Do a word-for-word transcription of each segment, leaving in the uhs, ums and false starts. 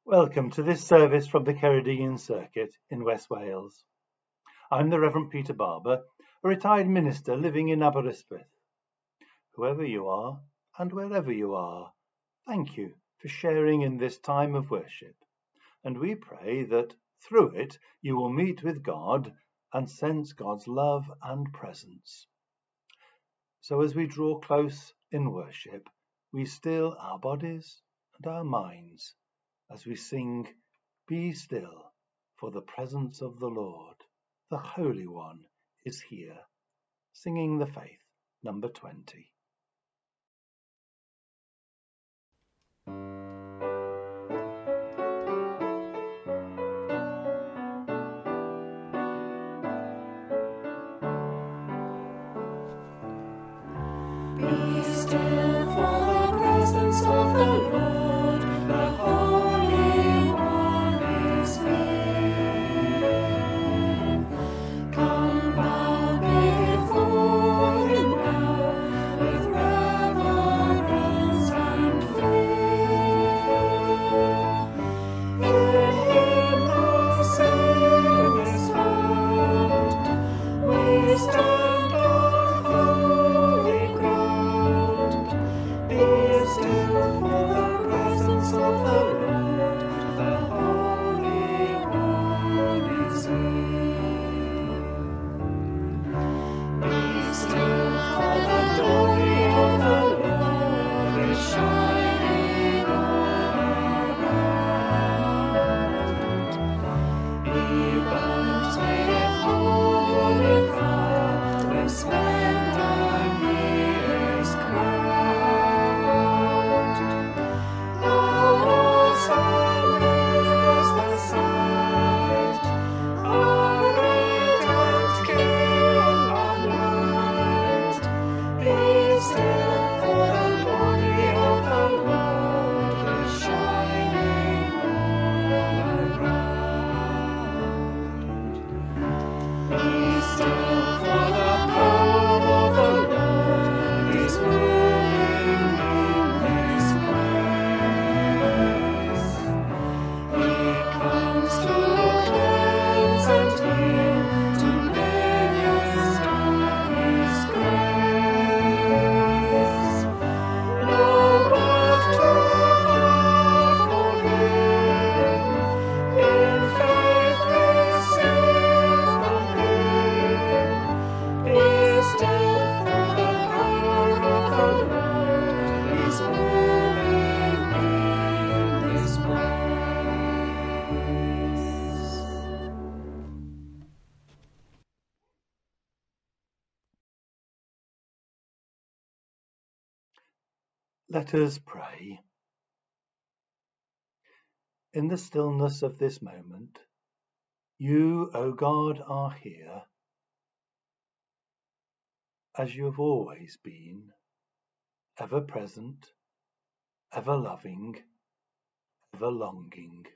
Welcome to this service from the Ceredigion Circuit in West Wales. I'm the Reverend Peter Barber, a retired minister living in Aberystwyth. Whoever you are and wherever you are, thank you for sharing in this time of worship, and we pray that through it you will meet with God and sense God's love and presence. So as we draw close in worship, we still our bodies and our minds as we sing, "Be still, for the presence of the Lord, the Holy One, is here." Singing the Faith, number twenty. Be still for the presence of the Lord, the Holy One is here. Come bow before Him now, with reverence and fear. In Him no sin is found. We stand on holy ground. Be still for the presence of the Lord, the Holy One is here. Be still, for the glory of the Lord is shining all around. He burns with holy fire, with splendor He is crowned. Now awesome is the sight, our radiant King of light. Be still, for the glory of the Lord is shining all around. Be still, for the power of the Lord is moving in this place. He comes to cleanse and heal, to minister His grace. No work too hard for Him, in faith receive from Him. Be still, for the power of the Lord is moving in this place. Let us pray. In the stillness of this moment, you, O God, are here, as you have always been, ever present, ever loving, ever longing.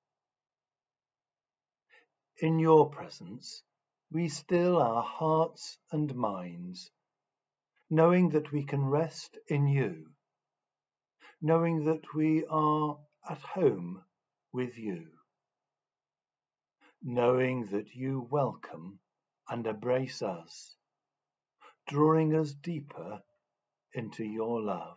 In your presence, we still our hearts and minds, knowing that we can rest in you, knowing that we are at home with you, knowing that you welcome and embrace us, drawing us deeper into your love.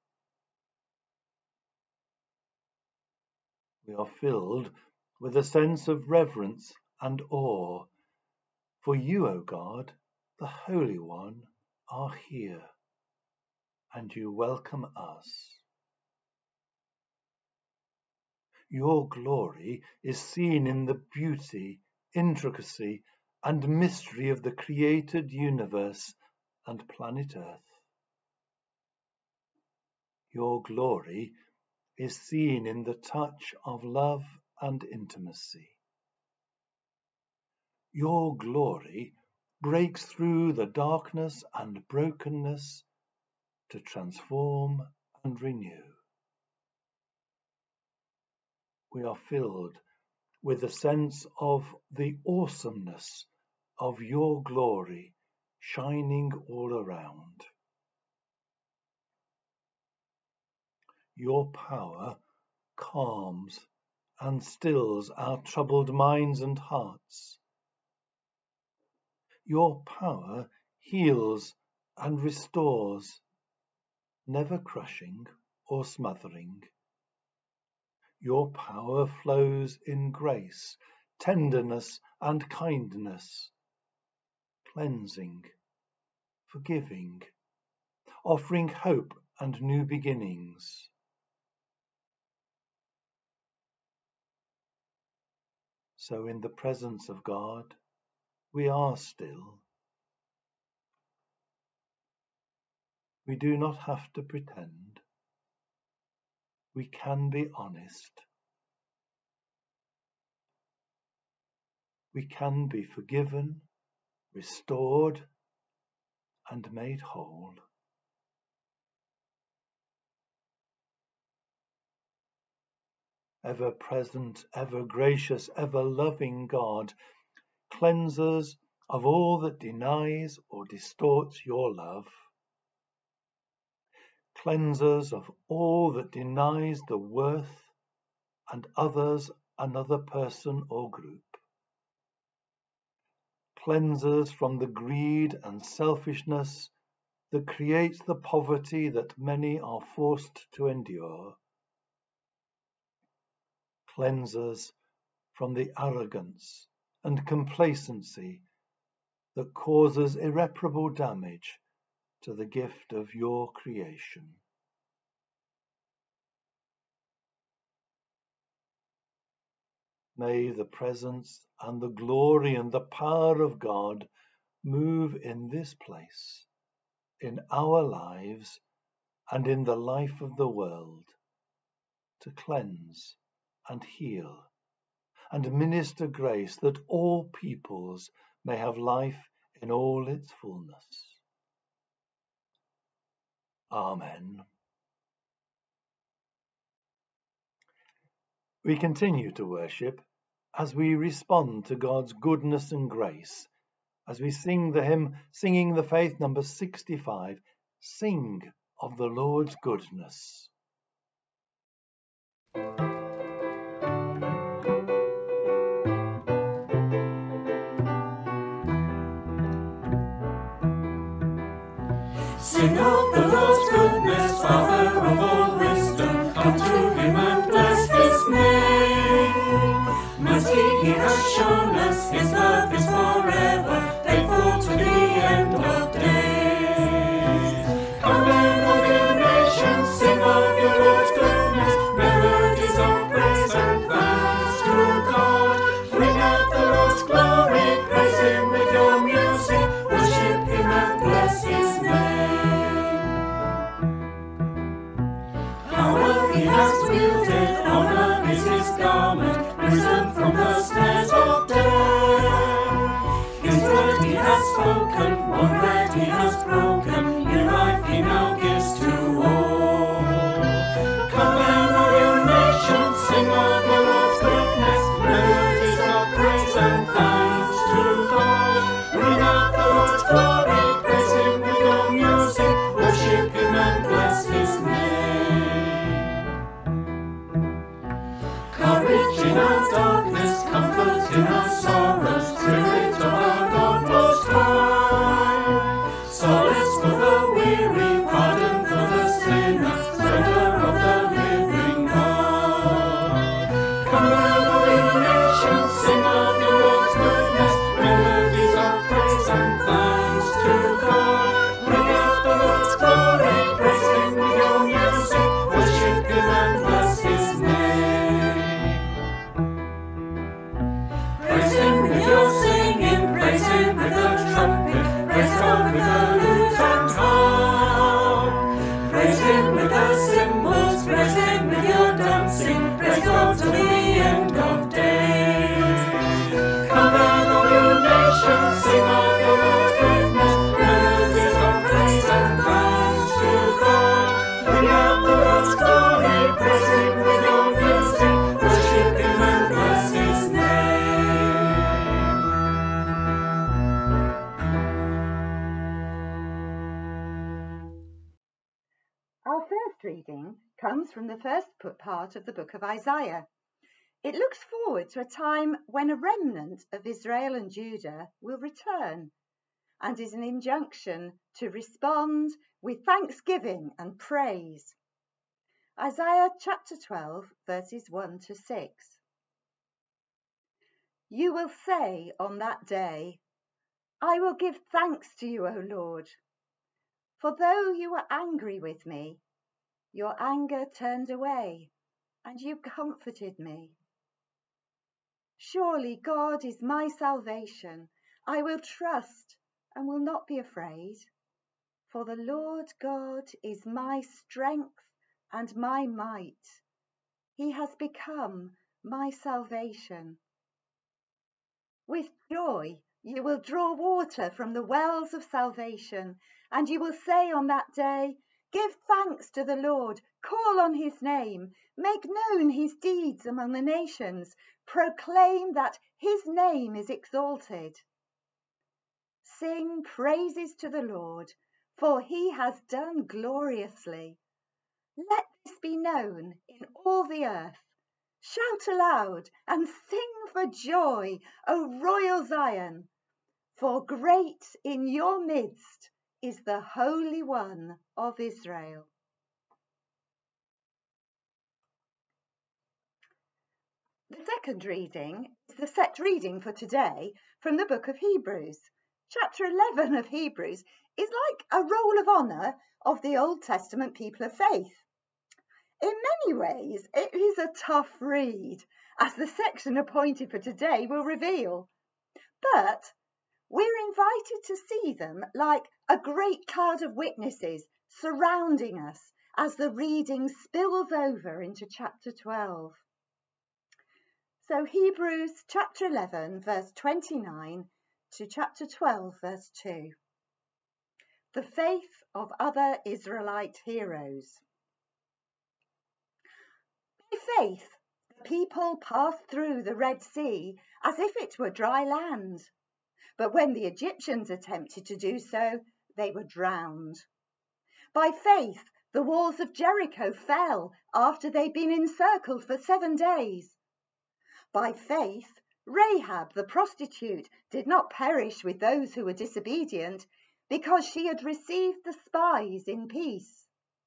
We are filled with a sense of reverence and awe, for you, O God, the Holy One, are here, and you welcome us. Your glory is seen in the beauty, intricacy, and mystery of the created universe and planet Earth. Your glory is seen in the touch of love and intimacy. Your glory breaks through the darkness and brokenness to transform and renew. We are filled with a sense of the awesomeness of your glory shining all around. Your power calms and stills our troubled minds and hearts. Your power heals and restores, never crushing or smothering. Your power flows in grace, tenderness and kindness, cleansing, forgiving, offering hope and new beginnings. So in the presence of God, we are still. We do not have to pretend. We can be honest. We can be forgiven, restored, and made whole. Ever present, ever gracious, ever loving God, cleanse us of all that denies or distorts your love. Cleanse us of all that denies the worth and others another person or group. Cleanse us from the greed and selfishness that creates the poverty that many are forced to endure. Cleanse us from the arrogance and complacency that causes irreparable damage to the gift of your creation. May the presence and the glory and the power of God move in this place, in our lives, and in the life of the world, to cleanse and heal and minister grace that all peoples may have life in all its fullness. Amen. We continue to worship as we respond to God's goodness and grace, as we sing the hymn Singing the Faith, number sixty-five, Sing of the Lord's Goodness. Sing of the Lord's goodness, Father of all wisdom, come to him and bless his name. Mercy he has shown us, his love is forever, faithful to the end of days. Come then, all you nations, sing of your Lord's goodness, melodies of praise and thanks to God. Bring out the Lord's glory, praise him with your music, worship him and bless his name. Power he has wielded, honor is his garment, risen from the snares of death. His word he has spoken, one bread he has broken, new life he now gives to all. Come then, all you nations, sing of your Lord's goodness, melodies of praise and thanks to God. Bring out the Lord's glory, praise him with your music, worship him and bless his name. Courage in our darkness, comfort in our sorrows, Spirit of our God Most High. Solace for the weary, pardon for the sinner, splendor of the living God. Come then, all you nations, sing of your Lord's goodness, melodies of praise and thanks to God. Bring out the Lord's glory, praise him with your music, worship him and bless his name. Praise him with your singing, praise him with the trumpet, praise God with the lute and harp. Praise him with the cymbals, praise him with your dancing, praise God to the end of days. Come then, all you nations, sing of your Lord's goodness, melodies of praise and thanks to God. Bring out the Lord's glory, praise him with your music, worship him and bless his name. Our first reading comes from the first part of the book of Isaiah. It looks forward to a time when a remnant of Israel and Judah will return, and is an injunction to respond with thanksgiving and praise. Isaiah chapter twelve, verses one to six. You will say on that day, I will give thanks to you, O Lord. For though you were angry with me, your anger turned away, and you comforted me. Surely God is my salvation. I will trust and will not be afraid. For the Lord God is my strength and my might. He has become my salvation. With joy you will draw water from the wells of salvation, and you will say on that day, give thanks to the Lord, call on his name, make known his deeds among the nations, proclaim that his name is exalted. Sing praises to the Lord, for he has done gloriously. Let this be known in all the earth. Shout aloud and sing for joy, O royal Zion, for great in your midst is the Holy One of Israel. The second reading is the set reading for today from the book of Hebrews. Chapter eleven of Hebrews is like a roll of honour of the Old Testament people of faith. In many ways, it is a tough read, as the section appointed for today will reveal. But we're invited to see them like a great cloud of witnesses surrounding us as the reading spills over into chapter twelve. So Hebrews chapter eleven, verse twenty-nine to chapter twelve, verse two. The faith of other Israelite heroes. By faith, the people passed through the Red Sea as if it were dry land. But when the Egyptians attempted to do so, they were drowned. By faith, the walls of Jericho fell after they'd been encircled for seven days. By faith, Rahab the prostitute did not perish with those who were disobedient, because she had received the spies in peace.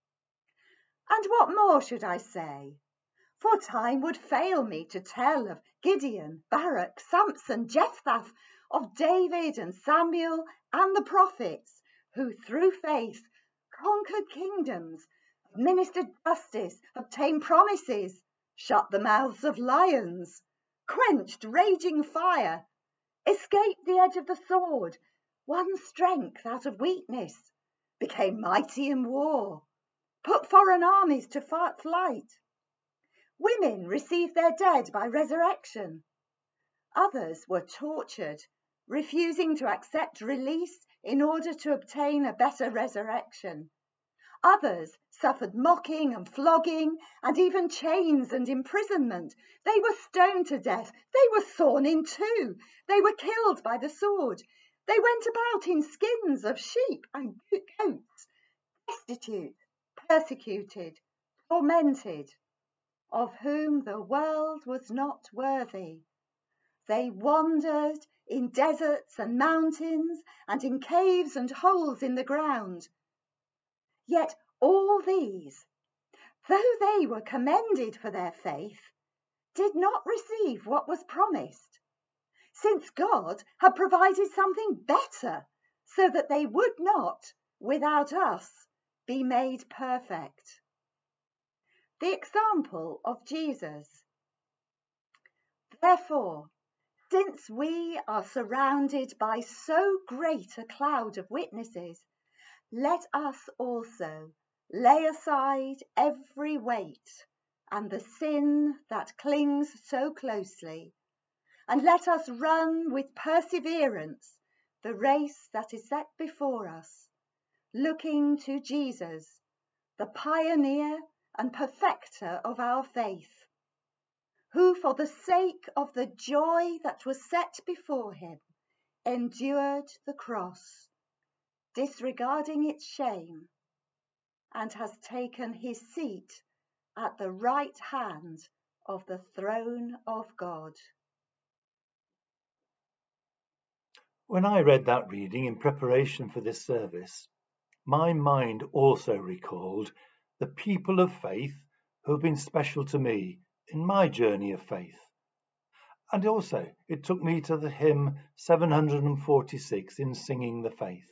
And what more should I say? For time would fail me to tell of Gideon, Barak, Samson, Jephthah, of David and Samuel and the prophets, who through faith conquered kingdoms, administered justice, obtained promises, shut the mouths of lions, quenched raging fire, escaped the edge of the sword, won strength out of weakness, became mighty in war, put foreign armies to flight. Women received their dead by resurrection. Others were tortured, refusing to accept release in order to obtain a better resurrection. Others suffered mocking and flogging and even chains and imprisonment. They were stoned to death. They were sawn in two. They were killed by the sword. They went about in skins of sheep and goats, destitute, persecuted, tormented, of whom the world was not worthy. They wandered in deserts and mountains and in caves and holes in the ground. Yet all these, though they were commended for their faith, did not receive what was promised, since God had provided something better, so that they would not, without us, be made perfect. The example of Jesus. Therefore, since we are surrounded by so great a cloud of witnesses, let us also lay aside every weight and the sin that clings so closely, and let us run with perseverance the race that is set before us, looking to Jesus, the pioneer and perfecter of our faith, who for the sake of the joy that was set before him endured the cross, disregarding its shame, and has taken his seat at the right hand of the throne of God. When I read that reading in preparation for this service, my mind also recalled the people of faith who have been special to me in my journey of faith. And also, it took me to the hymn seven hundred forty-six in Singing the Faith.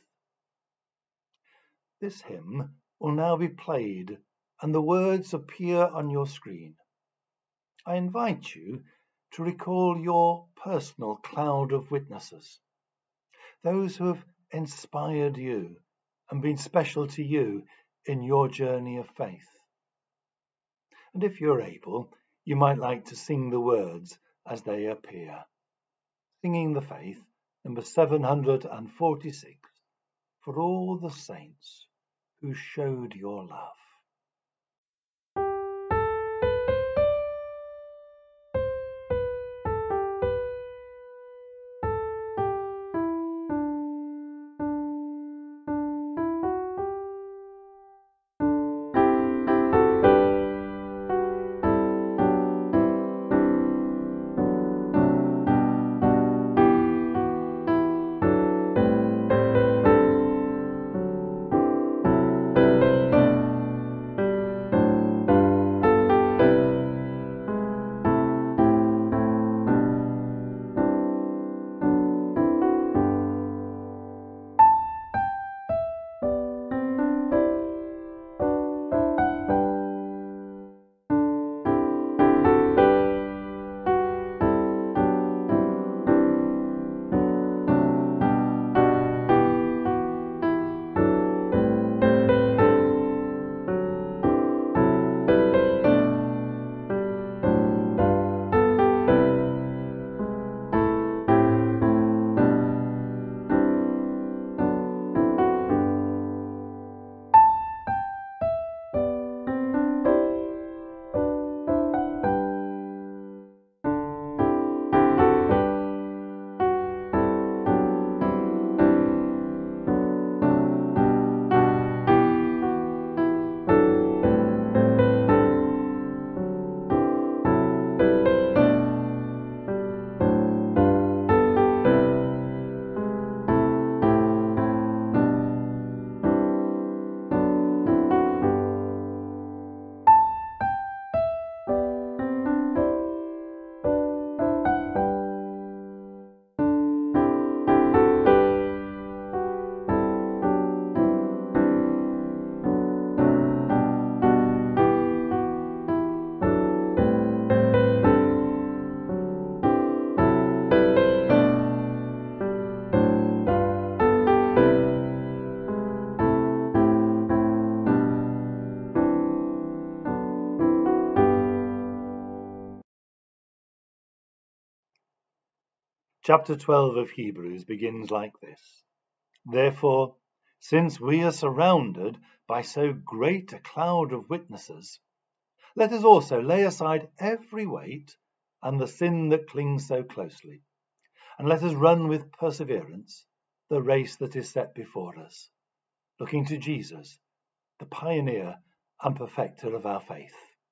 This hymn will now be played and the words appear on your screen. I invite you to recall your personal cloud of witnesses, those who have inspired you and been special to you in your journey of faith. And if you're able, you might like to sing the words as they appear. Singing the Faith, number seven hundred forty-six, for all the saints who showed your love. Chapter twelve of Hebrews begins like this. Therefore, since we are surrounded by so great a cloud of witnesses, let us also lay aside every weight and the sin that clings so closely, and let us run with perseverance the race that is set before us, looking to Jesus, the pioneer and perfecter of our faith.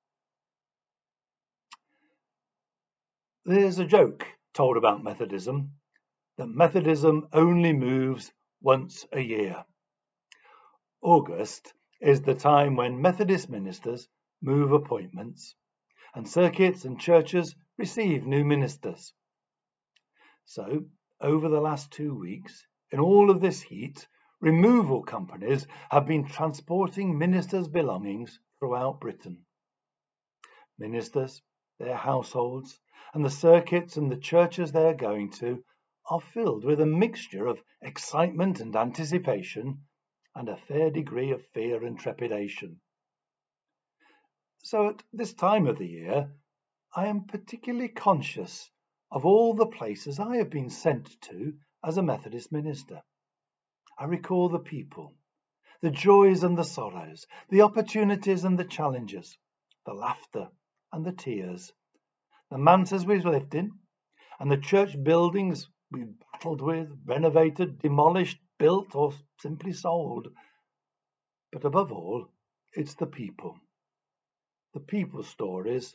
There's a joke told about Methodism, that Methodism only moves once a year. August is the time when Methodist ministers move appointments and circuits and churches receive new ministers. So, over the last two weeks, in all of this heat, removal companies have been transporting ministers' belongings throughout Britain. Ministers, their households, and the circuits and the churches they are going to are filled with a mixture of excitement and anticipation and a fair degree of fear and trepidation. So at this time of the year, I am particularly conscious of all the places I have been sent to as a Methodist minister. I recall the people, the joys and the sorrows, the opportunities and the challenges, the laughter and the tears, the manses we've lived in, and the church buildings we've battled with, renovated, demolished, built, or simply sold. But above all, it's the people. The people stories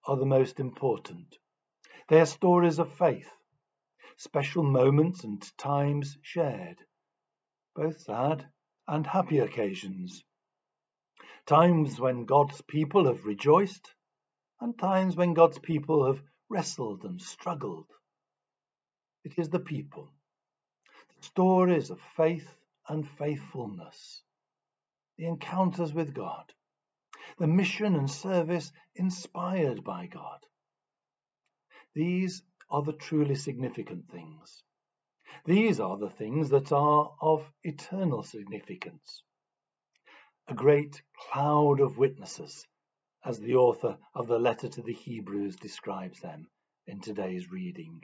are the most important. They are stories of faith, special moments and times shared, both sad and happy occasions, times when God's people have rejoiced and times when God's people have wrestled and struggled. It is the people, the stories of faith and faithfulness, the encounters with God, the mission and service inspired by God. These are the truly significant things. These are the things that are of eternal significance. A great cloud of witnesses, as the author of the letter to the Hebrews describes them in today's reading.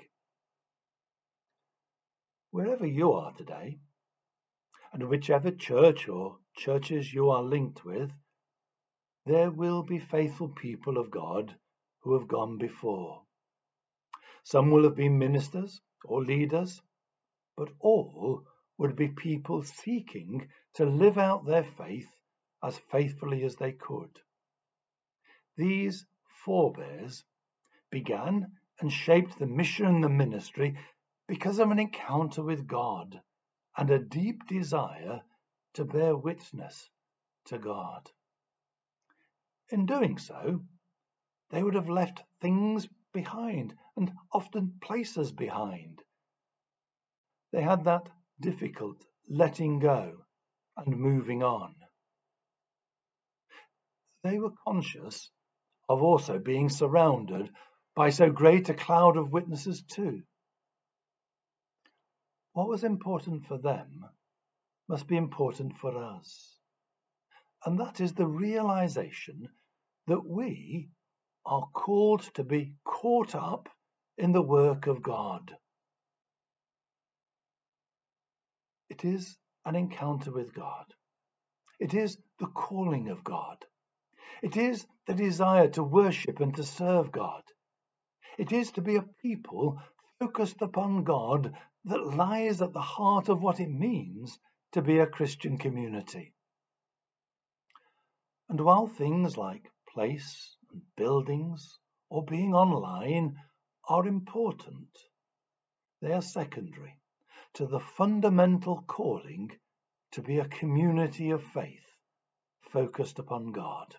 Wherever you are today, and whichever church or churches you are linked with, there will be faithful people of God who have gone before. Some will have been ministers or leaders, but all would be people seeking to live out their faith as faithfully as they could. These forebears began and shaped the mission and the ministry because of an encounter with God and a deep desire to bear witness to God. In doing so, they would have left things behind and often places behind. They had that difficult letting go and moving on. They were conscious of also being surrounded by so great a cloud of witnesses too. What was important for them must be important for us, and that is the realization that we are called to be caught up in the work of God. It is an encounter with God. It is the calling of God. It is the desire to worship and to serve God. It is to be a people focused upon God that lies at the heart of what it means to be a Christian community. And while things like place and buildings or being online are important, they are secondary to the fundamental calling to be a community of faith focused upon God.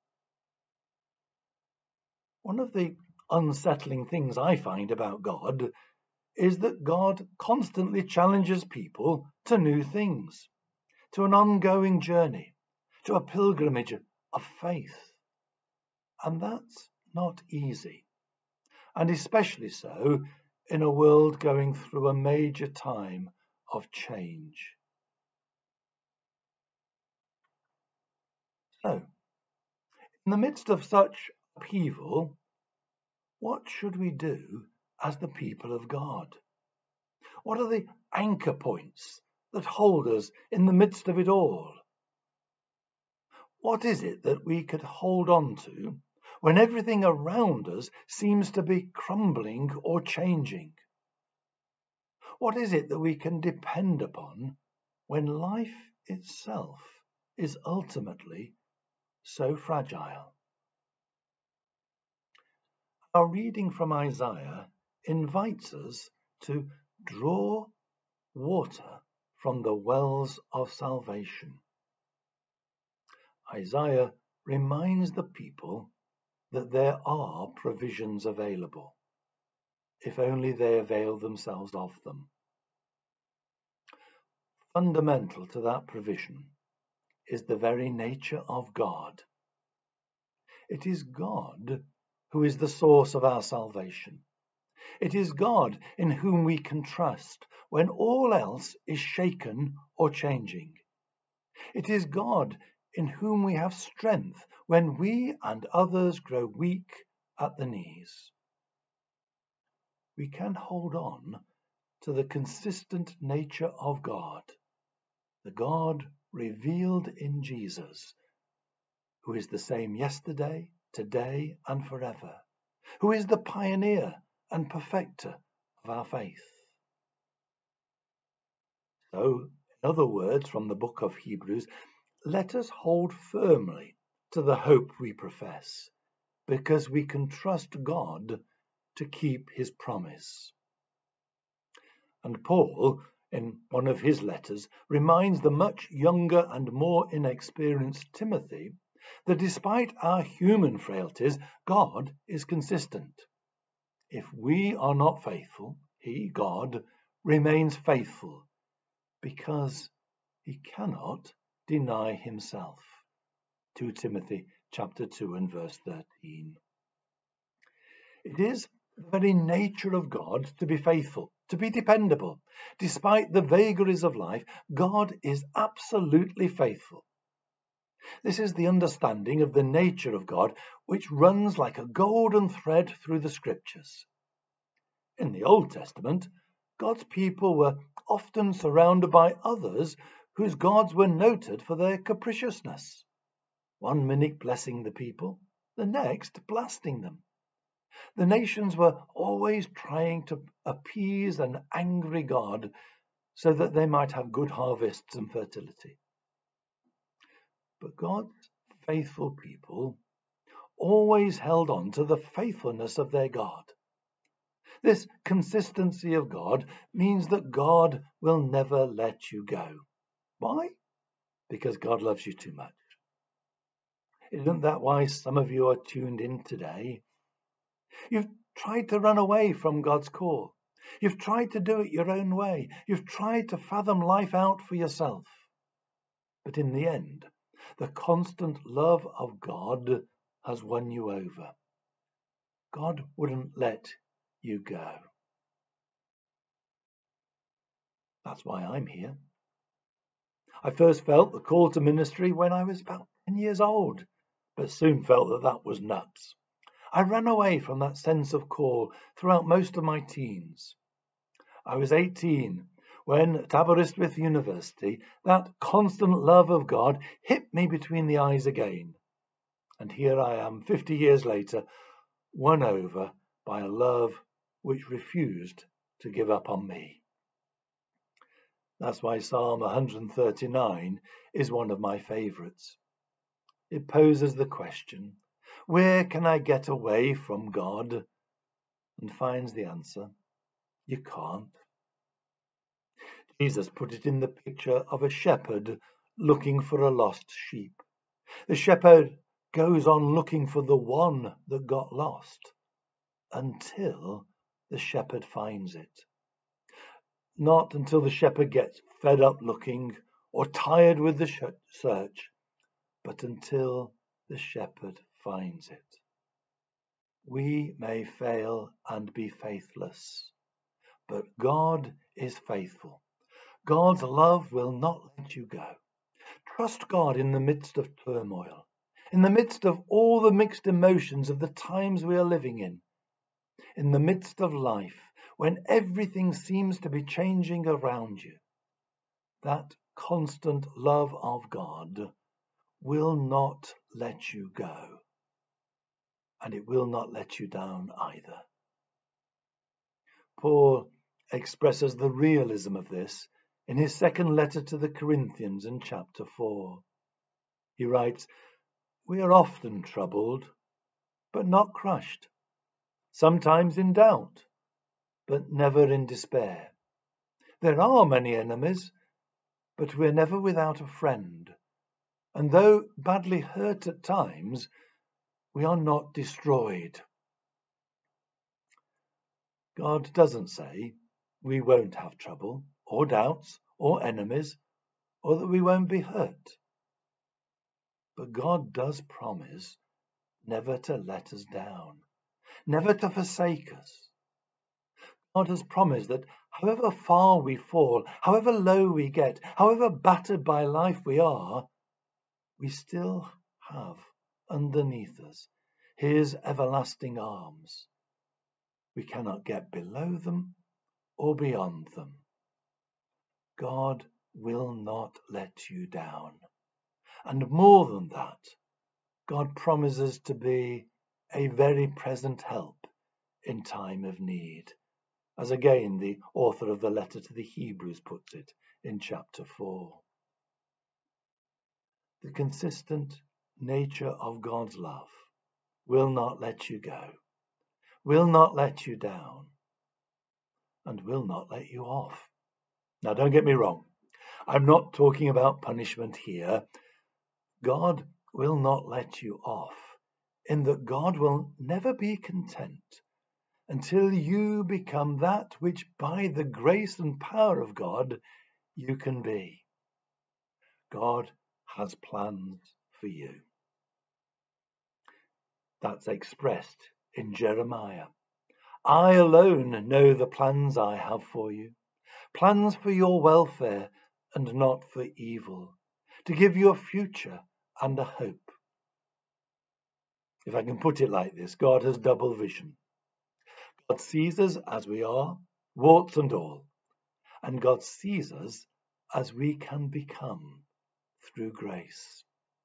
One of the unsettling things I find about God is that God constantly challenges people to new things, to an ongoing journey, to a pilgrimage of faith. And that's not easy, and especially so in a world going through a major time of change. So, in the midst of such upheaval, what should we do as the people of God? What are the anchor points that hold us in the midst of it all? What is it that we could hold on to when everything around us seems to be crumbling or changing? What is it that we can depend upon when life itself is ultimately so fragile? Our reading from Isaiah invites us to draw water from the wells of salvation. Isaiah reminds the people that there are provisions available, if only they avail themselves of them. Fundamental to that provision is the very nature of God. It is God who is the source of our salvation. It is God in whom we can trust when all else is shaken or changing. It is God in whom we have strength when we and others grow weak at the knees. We can hold on to the consistent nature of God, the God revealed in Jesus, who is the same yesterday, today, and forever, who is the pioneer and perfecter of our faith. So, in other words from the book of Hebrews, let us hold firmly to the hope we profess, because we can trust God to keep his promise. And Paul, in one of his letters, reminds the much younger and more inexperienced Timothy that despite our human frailties, God is consistent. If we are not faithful, he, God, remains faithful because he cannot deny himself. Second Timothy chapter two and verse thirteen. It is the very nature of God to be faithful, to be dependable. Despite the vagaries of life, God is absolutely faithful. This is the understanding of the nature of God which runs like a golden thread through the scriptures. In the Old Testament, God's people were often surrounded by others whose gods were noted for their capriciousness. One minute blessing the people, the next blasting them. The nations were always trying to appease an angry God so that they might have good harvests and fertility. But God's faithful people always held on to the faithfulness of their God. This consistency of God means that God will never let you go. Why? Because God loves you too much. Isn't that why some of you are tuned in today? You've tried to run away from God's call. You've tried to do it your own way. You've tried to fathom life out for yourself. But in the end, the constant love of God has won you over. God wouldn't let you go. That's why I'm here. I first felt the call to ministry when I was about ten years old, but soon felt that that was nuts. I ran away from that sense of call throughout most of my teens. I was eighteen when at Aberystwyth University that constant love of God hit me between the eyes again. And here I am fifty years later, won over by a love which refused to give up on me. That's why Psalm one thirty-nine is one of my favourites. It poses the question, where can I get away from God? And finds the answer, you can't. Jesus put it in the picture of a shepherd looking for a lost sheep. The shepherd goes on looking for the one that got lost until the shepherd finds it. Not until the shepherd gets fed up looking or tired with the search, but until the shepherd finds it. We may fail and be faithless, but God is faithful. God's love will not let you go. Trust God in the midst of turmoil, in the midst of all the mixed emotions of the times we are living in, in the midst of life, when everything seems to be changing around you. That constant love of God will not let you go, and it will not let you down either. Paul expresses the realism of this in his second letter to the Corinthians in chapter four. He writes, we are often troubled, but not crushed, sometimes in doubt, but never in despair. There are many enemies, but we're never without a friend. And though badly hurt at times, we are not destroyed. God doesn't say we won't have trouble, or doubts, or enemies, or that we won't be hurt. But God does promise never to let us down, never to forsake us. God has promised that however far we fall, however low we get, however battered by life we are, we still have underneath us his everlasting arms. We cannot get below them or beyond them. God will not let you down. And more than that, God promises to be a very present help in time of need, as again the author of the letter to the Hebrews puts it in chapter four. The consistent nature of God's love will not let you go, will not let you down, and will not let you off. Now, don't get me wrong. I'm not talking about punishment here. God will not let you off, in that God will never be content until you become that which by the grace and power of God you can be. God has plans for you. That's expressed in Jeremiah. I alone know the plans I have for you, plans for your welfare and not for evil, to give you a future and a hope. If I can put it like this, God has double vision. God sees us as we are, warts and all, and God sees us as we can become through grace.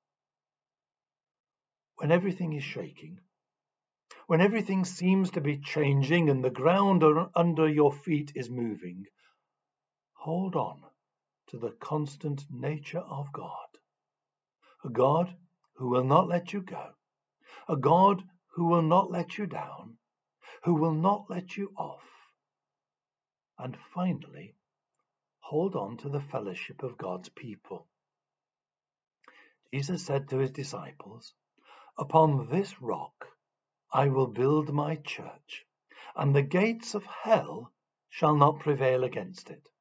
When everything is shaking, when everything seems to be changing and the ground under your feet is moving, hold on to the constant nature of God. A God who will not let you go. A God who will not let you down. Who will not let you off. And finally, hold on to the fellowship of God's people. Jesus said to his disciples, "Upon this rock I will build my church, and the gates of hell shall not prevail against it."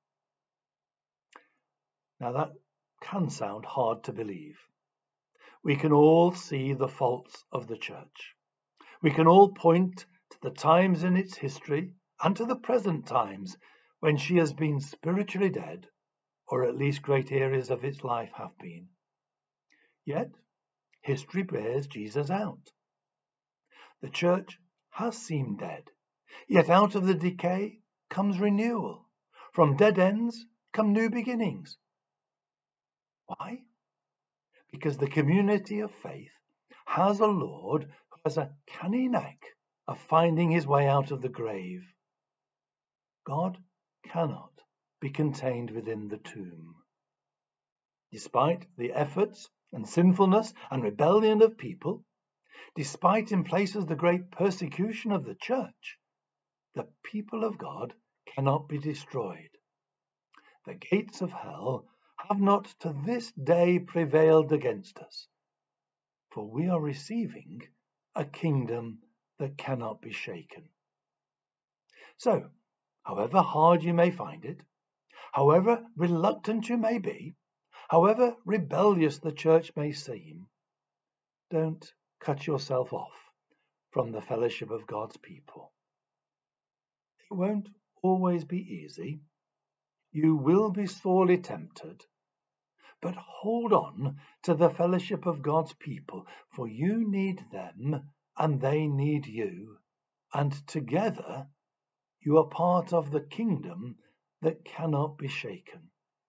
Now that can sound hard to believe. We can all see the faults of the church. We can all point to the times in its history and to the present times when she has been spiritually dead, or at least great areas of its life have been. Yet, history bears Jesus out. The church has seemed dead, yet out of the decay comes renewal. From dead ends come new beginnings. Why? Because the community of faith has a Lord who has a canny knack of finding his way out of the grave. God cannot be contained within the tomb. Despite the efforts and sinfulness and rebellion of people, despite in places the great persecution of the church, the people of God cannot be destroyed. The gates of hell have not to this day prevailed against us, for we are receiving a kingdom that cannot be shaken. So, however hard you may find it, however reluctant you may be, however rebellious the church may seem, don't cut yourself off from the fellowship of God's people. It won't always be easy. You will be sorely tempted, but hold on to the fellowship of God's people, for you need them and they need you, and together you are part of the kingdom that cannot be shaken.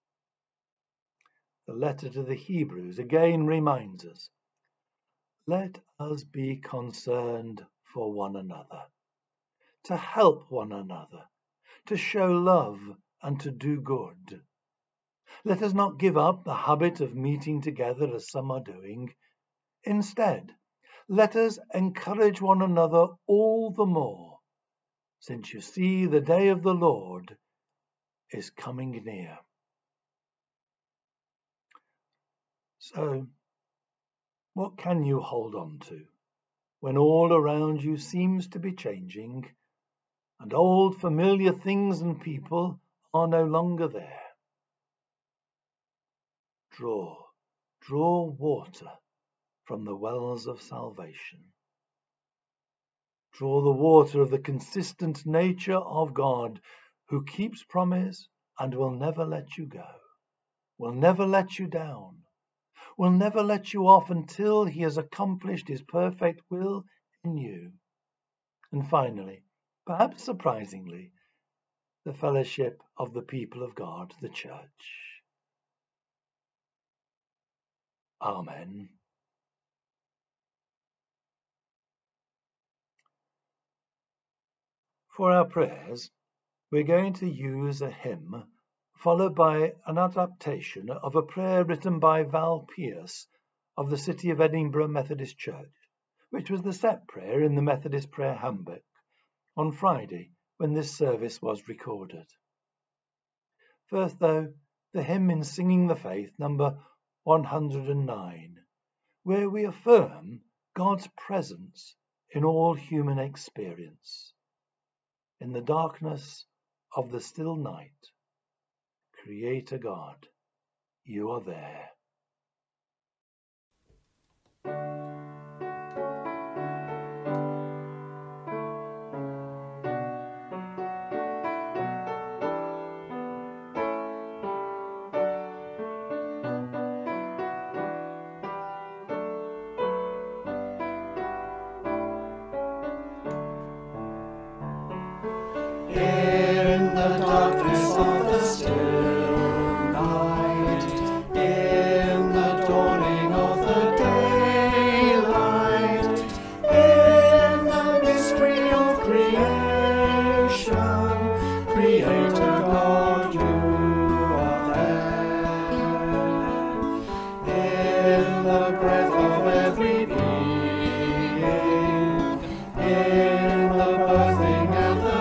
The letter to the Hebrews again reminds us, let us be concerned for one another, to help one another, to show love and to do good. Let us not give up the habit of meeting together as some are doing. Instead, let us encourage one another all the more, since you see the day of the Lord is coming near. So, what can you hold on to when all around you seems to be changing and old familiar things and people are no longer there? Draw, draw water from the wells of salvation. Draw the water of the consistent nature of God, who keeps promise and will never let you go, will never let you down, will never let you off until he has accomplished his perfect will in you. And finally, perhaps surprisingly, the fellowship of the people of God, the church. Amen. For our prayers, we're going to use a hymn followed by an adaptation of a prayer written by Val Pierce of the City of Edinburgh Methodist Church which was the set prayer in the Methodist Prayer Handbook on Friday when this service was recorded. First, though, the hymn in Singing the Faith, number one hundred nine, where we affirm God's presence in all human experience. In the darkness of the still night, Creator God, you are there. In the darkness of the still night, in the dawning of the daylight, in the mystery of creation, Creator God, you are there. In the breath of every being, in the birthing and the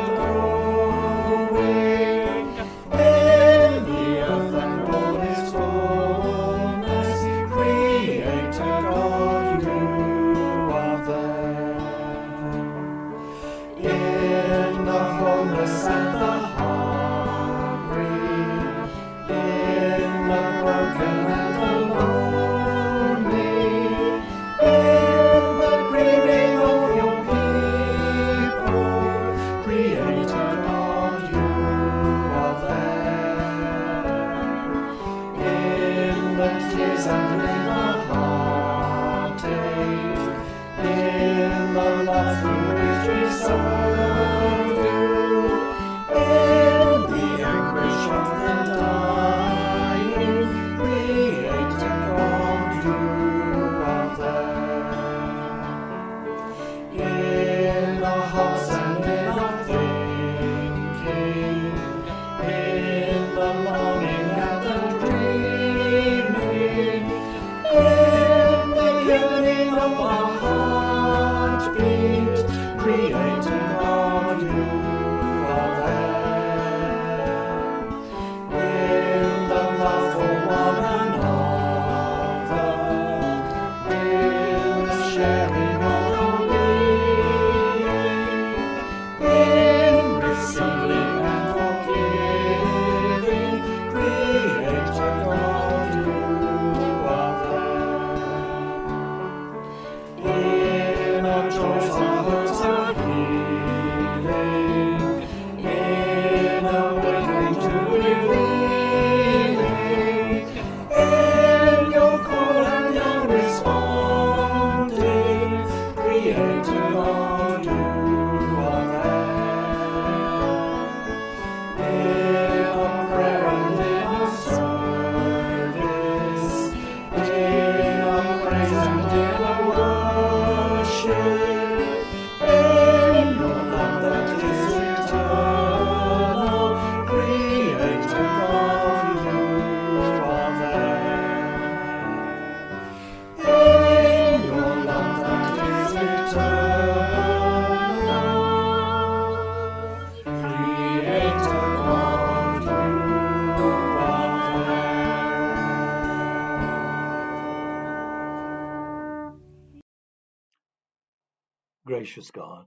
Gracious God,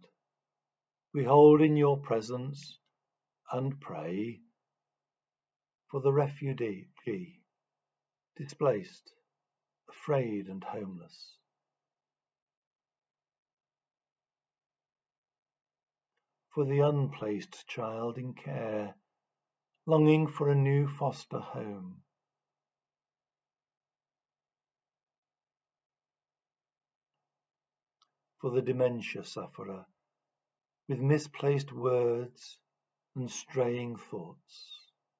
we hold in your presence and pray for the refugee, displaced, afraid and homeless, for the unplaced child in care, longing for a new foster home, for the dementia sufferer with misplaced words and straying thoughts,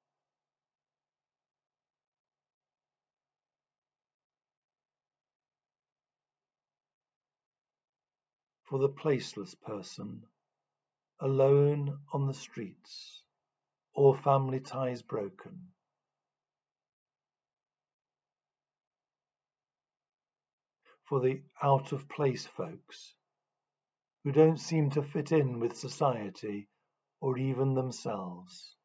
for the placeless person alone on the streets, all family ties broken, for the out-of-place folks who don't seem to fit in with society or even themselves.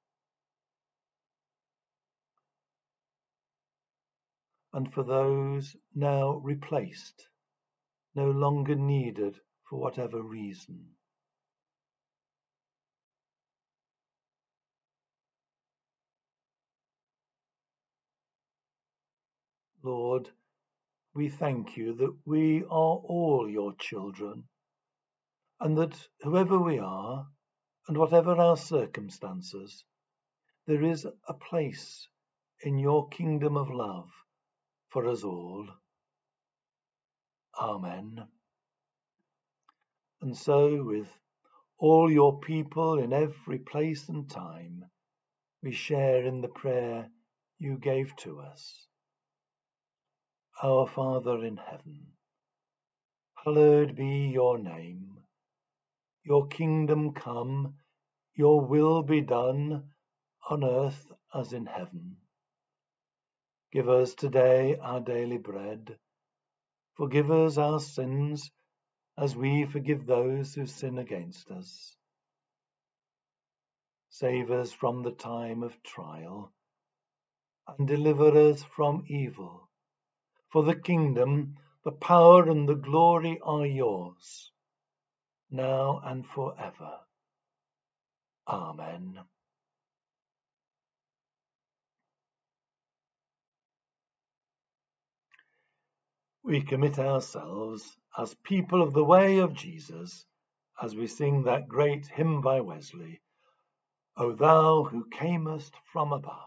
And for those now replaced, no longer needed for whatever reason. Lord, we thank you that we are all your children, and that whoever we are, and whatever our circumstances, there is a place in your kingdom of love for us all. Amen. And so, with all your people in every place and time, we share in the prayer you gave to us. Our Father in heaven, hallowed be your name. Your kingdom come, your will be done on earth as in heaven. Give us today our daily bread. Forgive us our sins as we forgive those who sin against us. Save us from the time of trial and deliver us from evil. For the kingdom, the power and the glory are yours, now and forever. Amen. We commit ourselves as people of the way of Jesus as we sing that great hymn by Wesley, O thou who camest from above.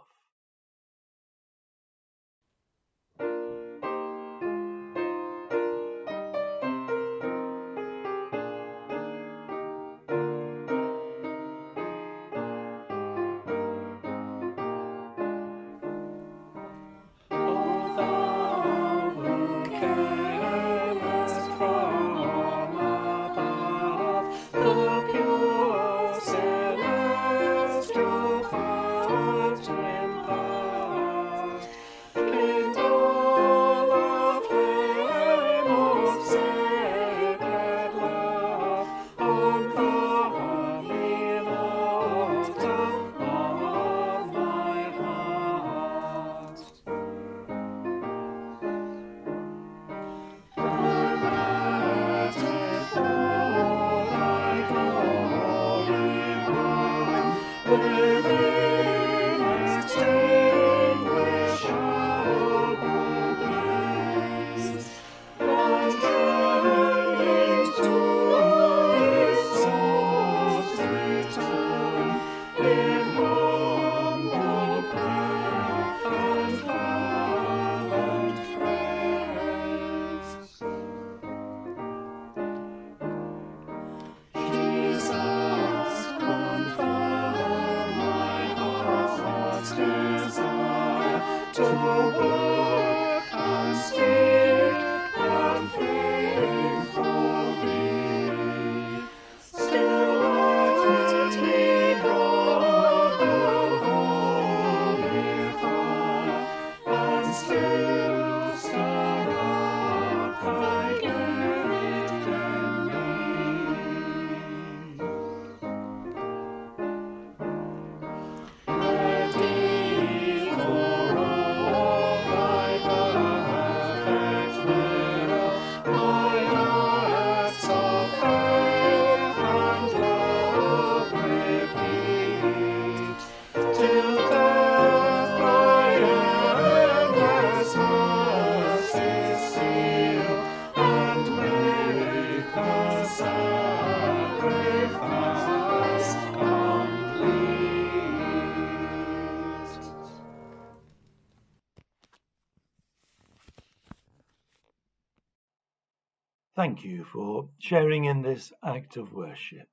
Thank you for sharing in this act of worship.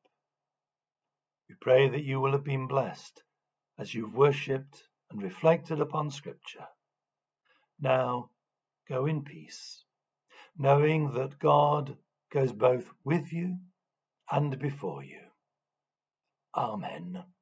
We pray that you will have been blessed as you've worshipped and reflected upon Scripture. Now, go in peace, knowing that God goes both with you and before you. Amen.